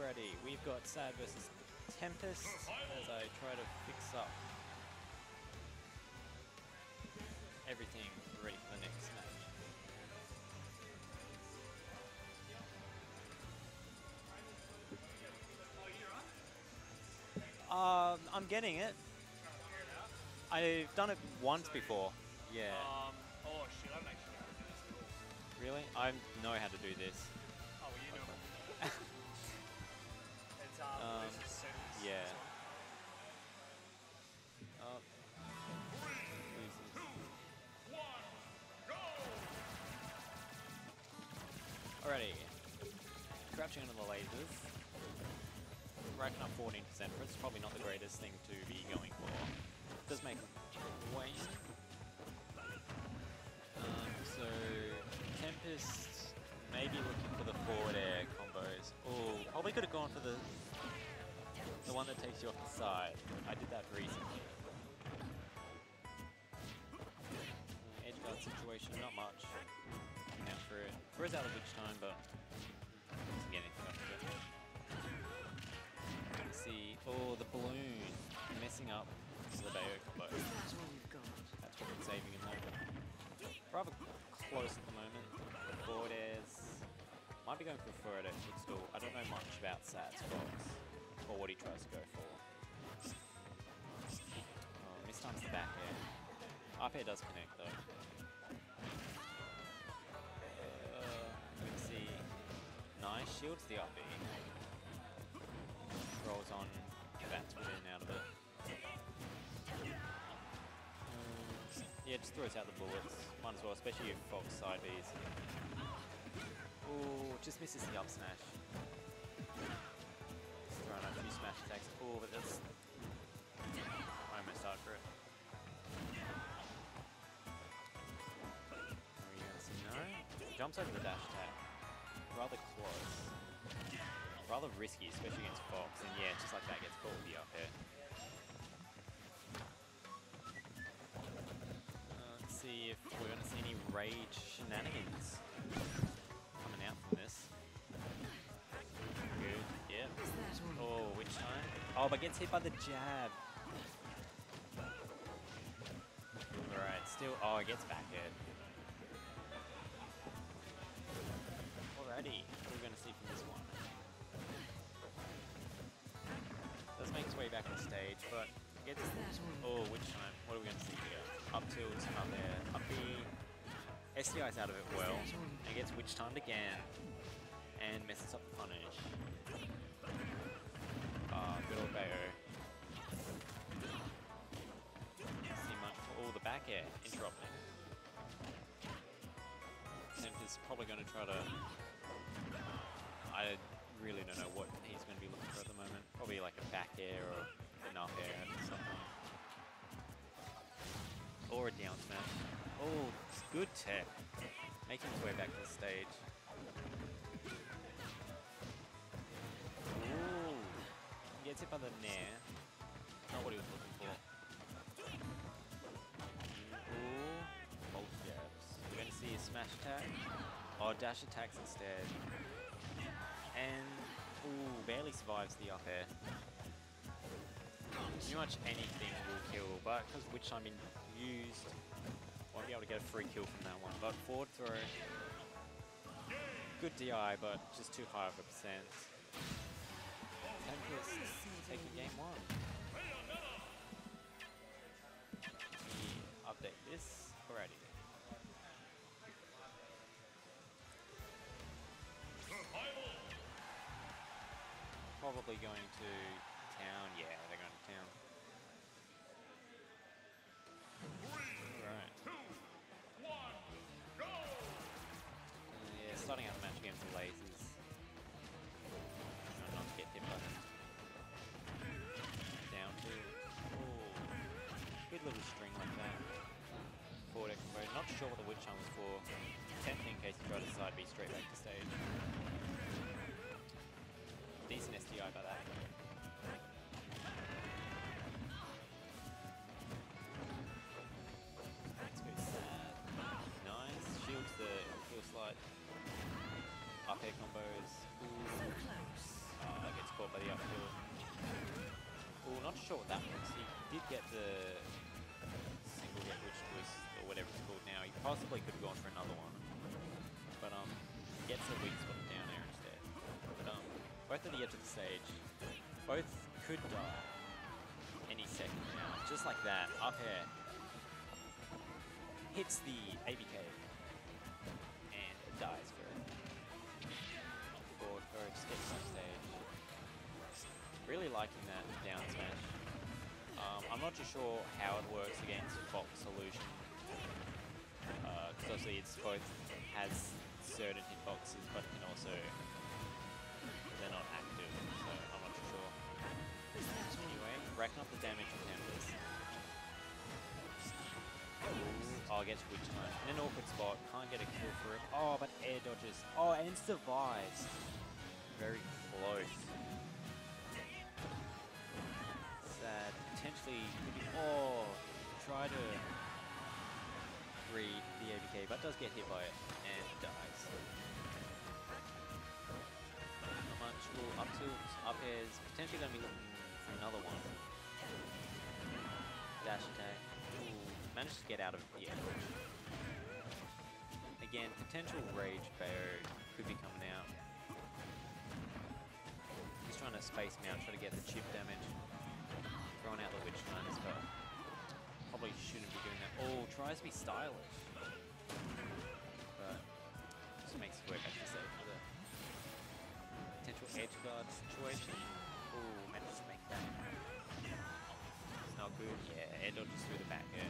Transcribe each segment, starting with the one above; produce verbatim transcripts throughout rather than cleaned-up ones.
Alrighty, we've got Sad versus Tempest as I try to fix up everything ready for the next match. Um, I'm getting it. I've done it once before. Yeah. Um, oh shit, I'm actually going to do this cool. Really? I know how to do this. Oh, well, you know what? It's um, Um, this is settings. yeah. This one. Oh. Loses. Alrighty. Crouching into the lasers. Racking up fourteen percent for it's probably not the greatest thing to be going for. Does make Wayne. Um, so Tempest maybe looking for the forward air combos. Oh, probably could have gone for the the one that takes you off the side. I did that recently. Uh, edge guard situation, not much. Out for it. Throws out of each time, but doesn't get anything off of it. See, oh, the balloon messing up the Bayo combo. That's all you've got. That's what it's saving him though. Rather close at the moment. The forward airs. Might be going for a forward air footstool. I don't know much about Sat's Fox or what he tries to go for. Oh, mistimes the back air. Up air does connect though. Uh, let's see. Nice, shields the up air. Rolls on, bats within out of it. Um, yeah, just throws out the bullets. Might as well, especially if Fox side Bs. Ooh, just misses the up smash. Just throwing out a few smash attacks. Ooh, but that's... I almost died for it. Are we gonna see no? Jumps over the dash attack. Rather close. Rather risky, especially against Fox, and yeah, just like that gets caught with the up air. Uh, let's see if we're going to see any rage shenanigans coming out from this. Good, yeah. Oh, which time? Oh, but gets hit by the jab. Alright, still, oh, it gets back air. Alrighty, what are we going to see from this one? Does make its way back on stage, but gets... Oh, which time? What are we going to see here? Up tilt, up there, up B. S D I's out of it well, and gets witch timed again, and messes up the punish. Ah, uh, good old Bayo. See much for all the back air, interrupting. Tempest's probably going to try to... I really don't know what he's going to be looking for at the moment. Probably like a back air or an up air or something. Or a down smash. Oh, it's good tech. Making his way back to the stage. Ooh. He gets hit by the nair. Not what he was looking for. Ooh. Bolt jabs. We're going to see a smash attack. Oh, dash attacks instead. And, ooh, barely survives the up air. Pretty much anything will kill, but because witch time been used, won't be able to get a free kill from that one. But forward throw, good D I, but just too high of a percent. Tempest taking game one. Let me update this already. Probably going to town. Yeah, they're going to town. Alright. Uh, yeah, starting out the match against the lasers. Trying not to get hit by them. Down to. Oh, good little string like that. Forward air combo. Not sure what the witch charm was for. Tempting in case he tried to side B straight back to stage. Decent S D I by that. Let's go Sad. Nice. Shields the kill slide. Up air combos. Ooh. Close. Oh, that gets sure what that was. He did get the single get witch twist or whatever it's called now. He possibly could have gone for another one, but um, gets the weak spot down air instead. But um, both at the edge of the stage, both could die any second now. Just like that, up air hits the A B K and dies for it. Forward throw, just gets off stage. Really liking that down smash. Um, I'm not too sure how it works against Fox Solution, because uh, obviously it's both has certain hitboxes, but it can also they're not active, so I'm not too sure. Anyway, racking up the damage from Tempest. Oh, gets witch time. In an awkward spot, can't get a kill for it. Oh, but air dodges. Oh, and survives. Very close. Sad. Potentially could be. Oh, try to read the A B K, but does get hit by it and dies. Not much. Well, up tilt, up airs. Potentially going to be looking for another one. Dash attack. Ooh, managed to get out of it. Yeah. Again, potential rage Bayo could be coming out. He's trying to space him out, try to get the chip damage. Throwing out the witch time as well. Probably shouldn't be doing that. Oh, tries to be stylish. But just makes it work, I should say, for the potential edge guard situation. Oh, managed to make that. It's not good. Yeah, air dodges through the back air.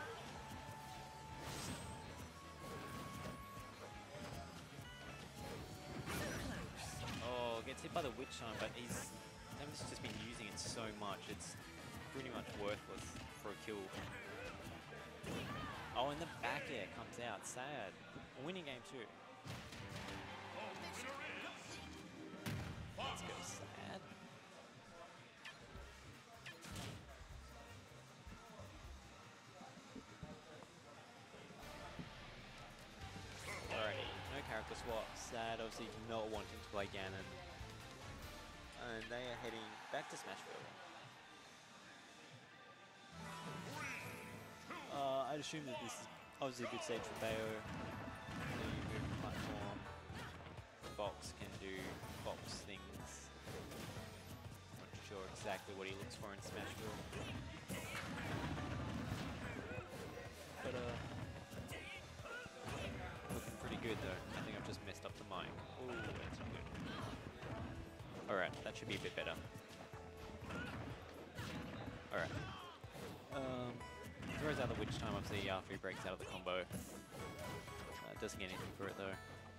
Oh, gets hit by the witch time, but he's Tempest just been using it so much, it's pretty much worthless for a kill. Oh, and the back air comes out. Sad. A winning game too. Let's go, Sad. Alrighty, no character swap. Sad, obviously not wanting to play Ganon. And they are heading back to Smashville. Uh, I'd assume that this is obviously a good stage for Bayo. The move platform. Fox can do Fox things. Not sure exactly what he looks for in Smashville. But uh, looking pretty good though. I think I've just messed up the mic. Ooh, that's not good. Alright, that should be a bit better. Alright. Um, throws out the witch time obviously after he breaks out of the combo. Uh, doesn't get anything for it though.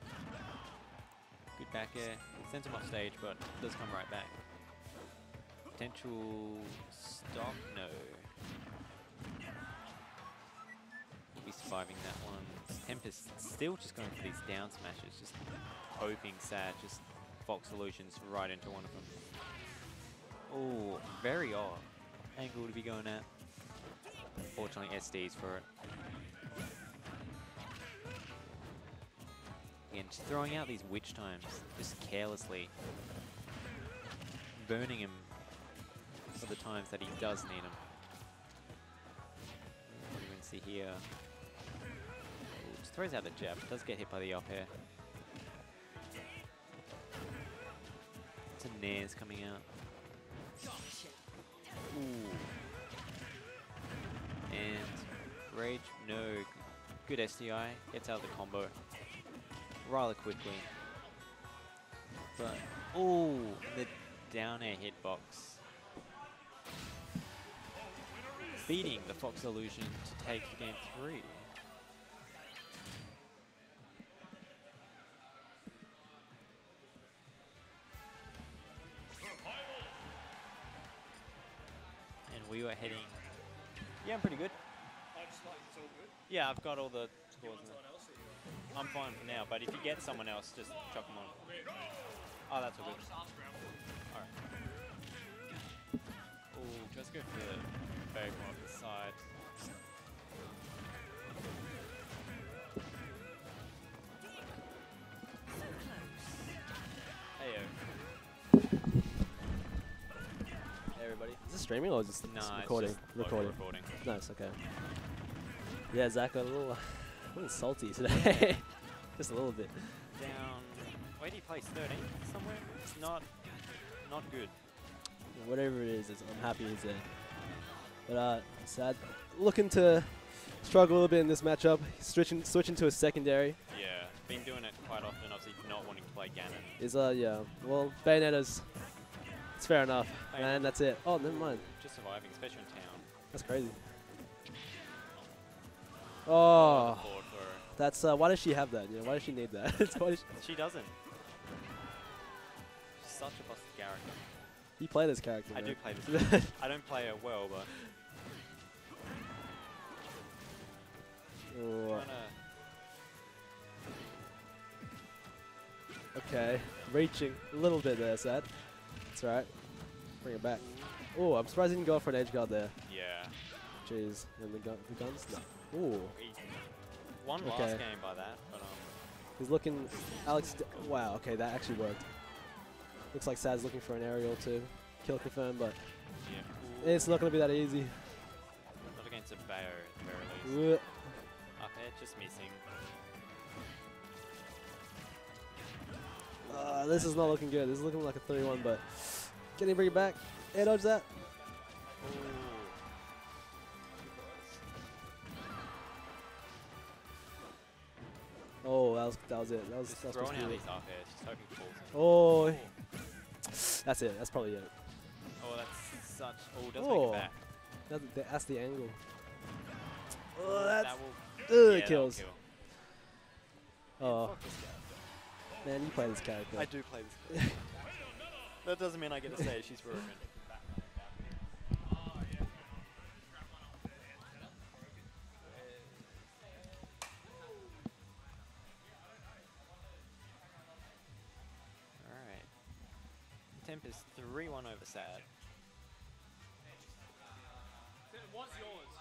Good back air. Sends him off stage, but does come right back. Potential stop? No. We'll be surviving that one. Tempest still just going for these down smashes, just hoping Sad just Fox Solutions right into one of them. Oh, very odd angle to be going at. Fortunately, S Ds for it. Again, just throwing out these witch times, just carelessly. Burning him for the times that he does need him. What do you even see here? Ooh, just throws out the jab, does get hit by the up air. It's a Nares coming out. Ooh. And Rage, no. Good S D I, gets out of the combo rather quickly. But, ooh, the down air hitbox. Beating the Fox Illusion to take game three. And we were heading. Yeah, I'm pretty good. I just like it's all good. Yeah, I've got all the scores. Someone else here. I'm fine for now, but if you get someone else, just chuck them on. Oh, that's all I'll good. just ask around for you. Alright. Ooh, let's go for the very more of the side. Heyo. Hey everybody. this streaming or is this No, s- it's recording? just local recording. recording. Nice. Okay. Yeah, Zach got a little, a little salty today. Just a little bit. Down. Where do you place? thirteenth somewhere? It's not, not good. Whatever it is, it's, I'm happy he's there. But uh, Sad looking to struggle a little bit in this matchup. Switching, switching to a secondary. Yeah, been doing it quite often. Obviously, not wanting to play Ganon. Is uh yeah. Well, Bayonetta's. It's fair enough, Bayonetta. and that's it. Oh, never mind. Just surviving, especially in town. That's crazy. Oh, Forward for her. that's uh. Why does she have that? Yeah, why does she need that? It's why does she, She doesn't. She's such a busted character. you play this character. I man. do play this. I don't play her well, but Ooh, trying to. okay, reaching a little bit there, Sad. That's all right. Bring it back. Oh, I'm surprised he didn't go for an edge guard there. Yeah. Jeez, and the gun, the guns. No. Ooh, He won Okay. last game by that, but um. he's looking. Alex. D wow. Okay, that actually worked. Looks like Sad's looking for an aerial to kill confirm, but Yeah. it's not going to be that easy. Not against a Bayo at the very least. Ugh. Up air, just missing. Uh, this is not looking good. This is looking like a three one, but can he bring it back? Air dodge that. Ooh. Oh, that was that was it. That was, Just that was throwing supposed out to be these it. up airs, just hoping it falls in. Oh, that's it. That's probably it. Oh, that's such. Oh, does Oh. make it back. That, that- that's the angle. Oh, Oh, that's that will. ugh, Yeah, that'll kills. kill. Oh, Fuck this guy. man, you play this character. I do play this character. That doesn't mean I get to say she's broken. Alright. Temp is three one over Sad. It was yours.